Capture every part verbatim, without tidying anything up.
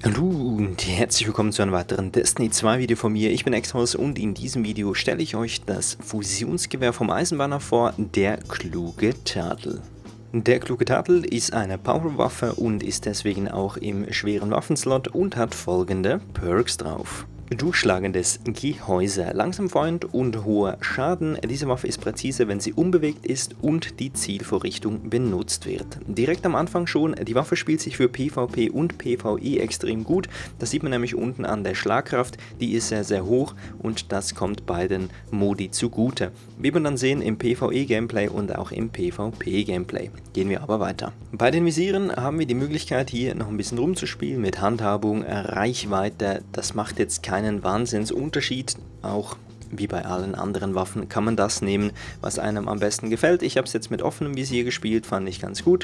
Hallo und herzlich willkommen zu einem weiteren Destiny zwei Video von mir. Ich bin Exhaus und in diesem Video stelle ich euch das Fusionsgewehr vom Eisenbahner vor, der kluge Turtle. Der kluge Turtle ist eine Powerwaffe und ist deswegen auch im schweren Waffenslot und hat folgende Perks drauf. Durchschlagendes Gehäuse, langsam Freund und hoher Schaden. Diese Waffe ist präzise, wenn sie unbewegt ist und die Zielvorrichtung benutzt wird. Direkt am Anfang schon, die Waffe spielt sich für PvP und PvE extrem gut. Das sieht man nämlich unten an der Schlagkraft, die ist sehr sehr hoch und das kommt beiden Modi zugute. Wie wir dann sehen im PvE-Gameplay und auch im PvP-Gameplay. Gehen wir aber weiter. Bei den Visieren haben wir die Möglichkeit hier noch ein bisschen rumzuspielen mit Handhabung, Reichweite. Das macht jetzt keinen einen Wahnsinnsunterschied, auch wie bei allen anderen Waffen kann man das nehmen, was einem am besten gefällt. Ich habe es jetzt mit offenem Visier gespielt, fand ich ganz gut.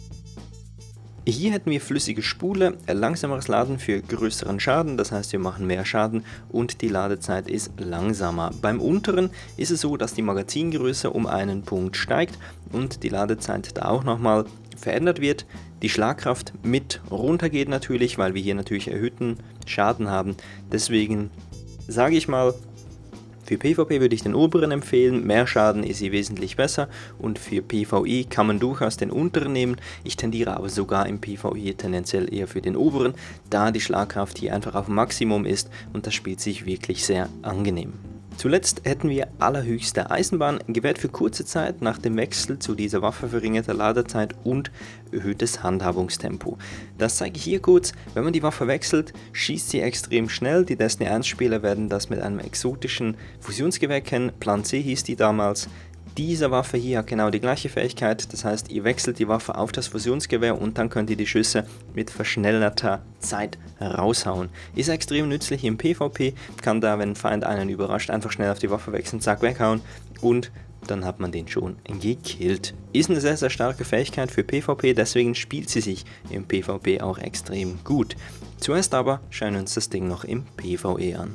Hier hätten wir flüssige Spule, langsameres Laden für größeren Schaden, das heißt wir machen mehr Schaden und die Ladezeit ist langsamer. Beim unteren ist es so, dass die Magazingröße um einen Punkt steigt und die Ladezeit da auch nochmal verändert wird. Die Schlagkraft mit runtergeht natürlich, weil wir hier natürlich erhöhten Schaden haben. Deswegen sage ich mal, für PvP würde ich den oberen empfehlen, mehr Schaden ist hier wesentlich besser und für PvE kann man durchaus den unteren nehmen. Ich tendiere aber sogar im PvE tendenziell eher für den oberen, da die Schlagkraft hier einfach auf Maximum ist und das spielt sich wirklich sehr angenehm. Zuletzt hätten wir allerhöchste Eisenbahn, gewährt für kurze Zeit nach dem Wechsel zu dieser Waffe verringerte Ladezeit und erhöhtes Handhabungstempo. Das zeige ich hier kurz. Wenn man die Waffe wechselt, schießt sie extrem schnell. Die Destiny eins Spieler werden das mit einem exotischen Fusionsgewehr kennen. Plan C hieß die damals. Diese Waffe hier hat genau die gleiche Fähigkeit, das heißt, ihr wechselt die Waffe auf das Fusionsgewehr und dann könnt ihr die Schüsse mit verschnellerter Zeit raushauen. Ist extrem nützlich im PvP, kann da, wenn ein Feind einen überrascht, einfach schnell auf die Waffe wechseln, zack, weghauen und dann hat man den schon gekillt. Ist eine sehr, sehr starke Fähigkeit für PvP, deswegen spielt sie sich im PvP auch extrem gut. Zuerst aber schauen wir uns das Ding noch im PvE an.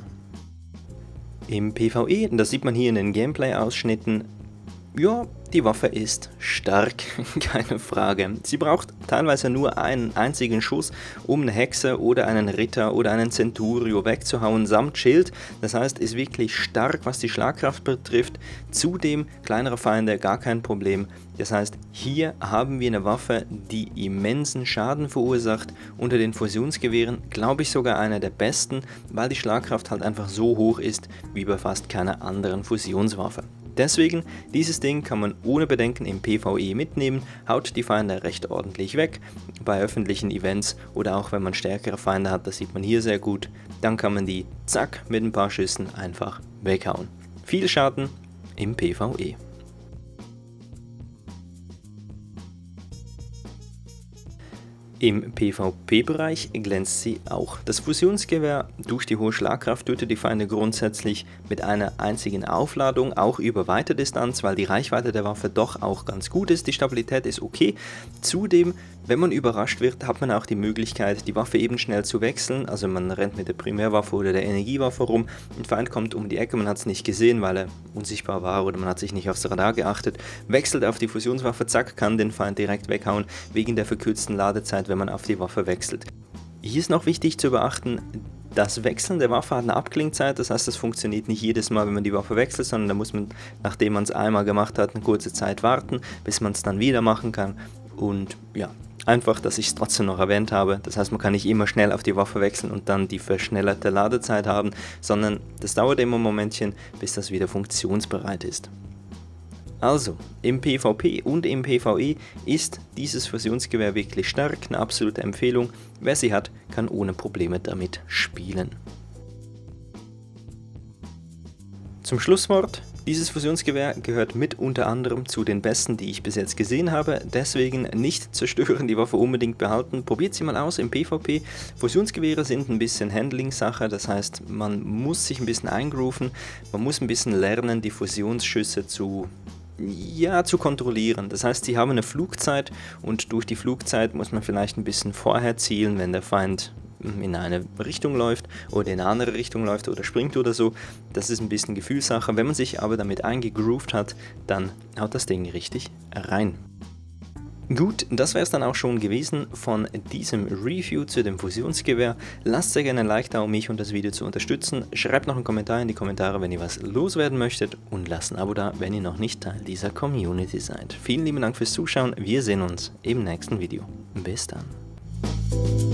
Im PvE, das sieht man hier in den Gameplay-Ausschnitten, ja, die Waffe ist stark, keine Frage. Sie braucht teilweise nur einen einzigen Schuss, um eine Hexe oder einen Ritter oder einen Centurio wegzuhauen, samt Schild. Das heißt, ist wirklich stark, was die Schlagkraft betrifft. Zudem kleinere Feinde, gar kein Problem. Das heißt, hier haben wir eine Waffe, die immensen Schaden verursacht. Unter den Fusionsgewehren glaube ich sogar einer der besten, weil die Schlagkraft halt einfach so hoch ist wie bei fast keiner anderen Fusionswaffe. Deswegen, dieses Ding kann man ohne Bedenken im PvE mitnehmen, haut die Feinde recht ordentlich weg, bei öffentlichen Events oder auch wenn man stärkere Feinde hat, das sieht man hier sehr gut, dann kann man die zack mit ein paar Schüssen einfach weghauen. Viel Schaden im PvE. Im PvP-Bereich glänzt sie auch. Das Fusionsgewehr durch die hohe Schlagkraft tötet die Feinde grundsätzlich mit einer einzigen Aufladung, auch über weite Distanz, weil die Reichweite der Waffe doch auch ganz gut ist. Die Stabilität ist okay. Zudem, wenn man überrascht wird, hat man auch die Möglichkeit, die Waffe eben schnell zu wechseln. Also man rennt mit der Primärwaffe oder der Energiewaffe rum. Ein Feind kommt um die Ecke, man hat es nicht gesehen, weil er unsichtbar war oder man hat sich nicht aufs Radar geachtet. Wechselt auf die Fusionswaffe, zack, kann den Feind direkt weghauen, wegen der verkürzten Ladezeit, wenn man auf die Waffe wechselt. Hier ist noch wichtig zu beachten, das Wechseln der Waffe hat eine Abklingzeit, das heißt, das funktioniert nicht jedes Mal, wenn man die Waffe wechselt, sondern da muss man, nachdem man es einmal gemacht hat, eine kurze Zeit warten, bis man es dann wieder machen kann. Und ja, einfach, dass ich es trotzdem noch erwähnt habe. Das heißt, man kann nicht immer schnell auf die Waffe wechseln und dann die verschnellerte Ladezeit haben, sondern das dauert immer ein Momentchen, bis das wieder funktionsbereit ist. Also, im PvP und im PvE ist dieses Fusionsgewehr wirklich stark, eine absolute Empfehlung. Wer sie hat, kann ohne Probleme damit spielen. Zum Schlusswort, dieses Fusionsgewehr gehört mit unter anderem zu den besten, die ich bis jetzt gesehen habe, deswegen nicht zerstören, die Waffe unbedingt behalten. Probiert sie mal aus im PvP. Fusionsgewehre sind ein bisschen Handling-Sache, das heißt, man muss sich ein bisschen eingrooven, man muss ein bisschen lernen, die Fusionsschüsse zu Ja, zu kontrollieren. Das heißt, sie haben eine Flugzeit und durch die Flugzeit muss man vielleicht ein bisschen vorher zielen, wenn der Feind in eine Richtung läuft oder in eine andere Richtung läuft oder springt oder so. Das ist ein bisschen Gefühlssache. Wenn man sich aber damit eingegroovt hat, dann haut das Ding richtig rein. Gut, das wäre es dann auch schon gewesen von diesem Review zu dem Fusionsgewehr. Lasst sehr gerne ein Like da, um mich und das Video zu unterstützen. Schreibt noch einen Kommentar in die Kommentare, wenn ihr was loswerden möchtet, und lasst ein Abo da, wenn ihr noch nicht Teil dieser Community seid. Vielen lieben Dank fürs Zuschauen. Wir sehen uns im nächsten Video. Bis dann.